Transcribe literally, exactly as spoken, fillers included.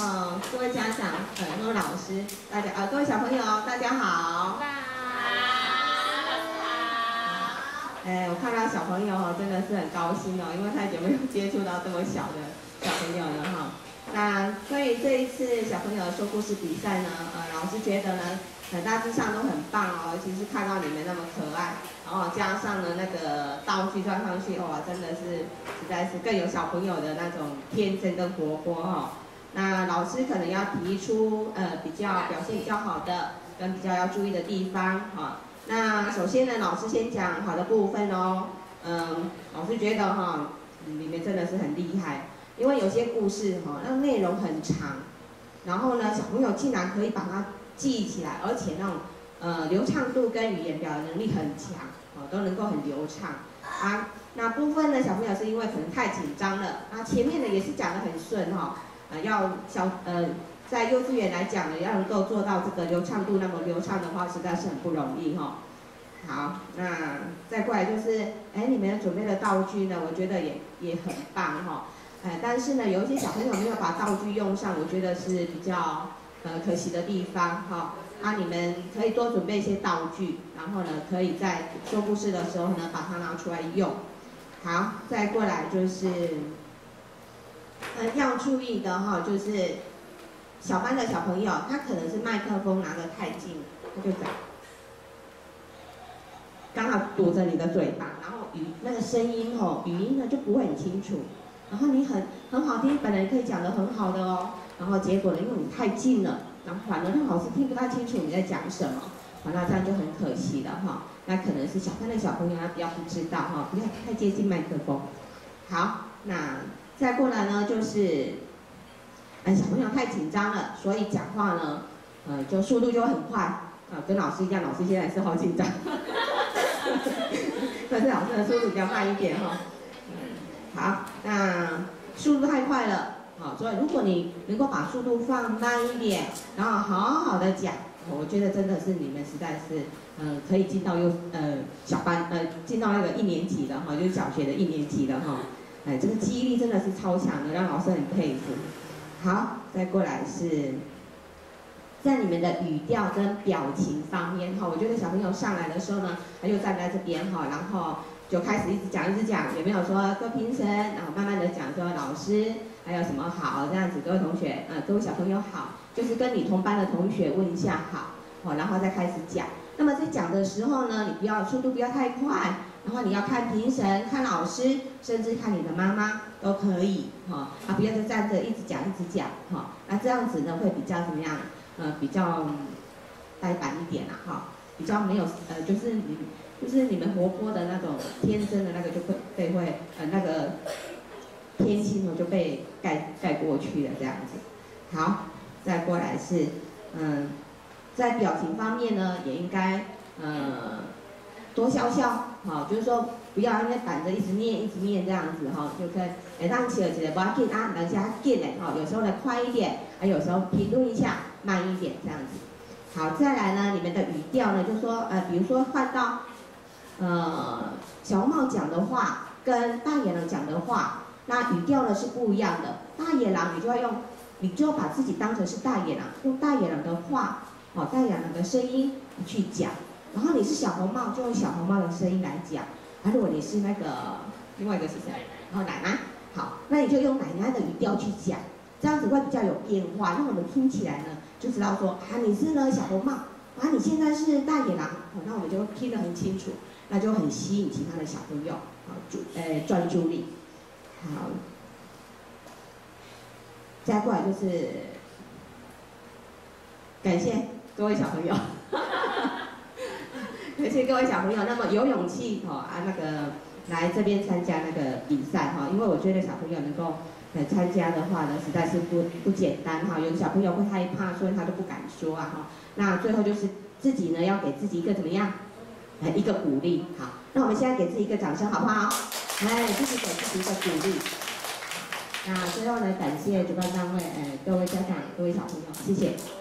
后各位家长、呃，各位老师，大家呃，各位小朋友，大家好。 好， 哎，我看到小朋友哦，真的是很高兴哦，因为太久没有接触到这么小的小朋友了哈。那所以这一次小朋友的说故事比赛呢，呃，老师觉得呢，呃，大致上都很棒哦，尤其是看到你们那么可爱，然后加上呢那个道具装上去，哇，真的是实在是更有小朋友的那种天真跟活泼哦。那老师可能要提出呃比较表现比较好的，跟比较要注意的地方哈、哦。那首先呢，老师先讲好的部分哦。嗯，老师觉得哈、哦，里面真的是很厉害，因为有些故事哈、哦，那内容很长，然后呢，小朋友竟然可以把它记起来，而且那种呃流畅度跟语言表达能力很强，哦，都能够很流畅啊。那部分呢，小朋友是因为可能太紧张了，啊，前面的也是讲得很顺哈、哦，啊，要小呃。在幼稚园来讲呢，要能够做到这个流畅度那么流畅的话，实在是很不容易哈、哦。好，那再过来就是，哎，你们准备的道具呢，我觉得也也很棒哈、哦。哎，但是呢，有一些小朋友没有把道具用上，我觉得是比较呃可惜的地方哈、哦。啊，你们可以多准备一些道具，然后呢，可以在说故事的时候呢，把它拿出来用。好，再过来就是，呃，要注意的哈、哦，就是。小班的小朋友，他可能是麦克风拿得太近，他就这样，刚好堵着你的嘴巴，然后语那个声音哦，语音呢就不会很清楚。然后你很很好听，本来可以讲得很好的哦，然后结果呢，因为你太近了，然后反而让老师听不太清楚你在讲什么，好，那这样就很可惜了哈。那可能是小班的小朋友他比较不知道哈，不要太接近麦克风。好，那再过来呢就是。哎，小朋友太紧张了，所以讲话呢，呃，就速度就很快，啊、呃，跟老师一样，老师现在是好紧张，但是老师的速度比较慢一点哈、哦。好，那速度太快了，好，所以如果你能够把速度放慢一点，然后好好的讲，我觉得真的是你们实在是，呃，可以进到幼呃小班，呃，进到那个一年级的哈，就是小学的一年级的哈，哎，这个记忆力真的是超强的，让老师很佩服。好，再过来是，在你们的语调跟表情方面哈，我觉得小朋友上来的时候呢，他就站在这边哈，然后就开始一直讲一直讲，有没有说各位评审，然后慢慢的讲说老师还有什么好这样子，各位同学，呃，各位小朋友好，就是跟你同班的同学问一下好，好，然后再开始讲。那么在讲的时候呢，你不要速度不要太快。然后你要看评审、看老师，甚至看你的妈妈都可以，哈、哦，啊，不要就站着一直讲一直讲，哈、哦，那这样子呢会比较怎么样？呃，比较呆板一点啦，哈、哦，比较没有呃，就是你就是你们活泼的那种天真的那个就会被会呃那个天性呢就被盖盖过去了这样子。好，再过来是嗯、呃，在表情方面呢也应该呃。多笑笑，好，就是说不要因为板着一直念一直念这样子哈，就可以哎让起了起来不要紧啊，等一下紧嘞哈，有时候呢快一点，啊有时候评论一下慢一点这样子。好，再来呢，你们的语调呢，就说呃，比如说换到呃小红帽讲的话跟大野狼讲的话，那语调呢是不一样的。大野狼你就要用，你就把自己当成是大野狼，用大野狼的话，哦大野狼的声音去讲。然后你是小红帽，就用小红帽的声音来讲。啊，如果你是那个另外一个是谁？然后奶奶，好，那你就用奶奶的语调去讲，这样子会比较有变化，让我们听起来呢就知道说啊你是呢小红帽，啊你现在是大野狼，好，那我们就听得很清楚，那就很吸引其他的小朋友，好注呃专注力。好，再过来就是感谢各位小朋友。谢谢各位小朋友，那么有勇气哈、哦、啊那个来这边参加那个比赛哈、哦，因为我觉得小朋友能够呃参加的话呢，实在是不不简单哈、哦。有的小朋友会害怕，所以他都不敢说啊哈、哦。那最后就是自己呢要给自己一个怎么样？呃一个鼓励。好，那我们现在给自己一个掌声好不好？哎，自己给自己一个鼓励。那最后呢，感谢主办单位，呃各位家长、各位小朋友，谢谢。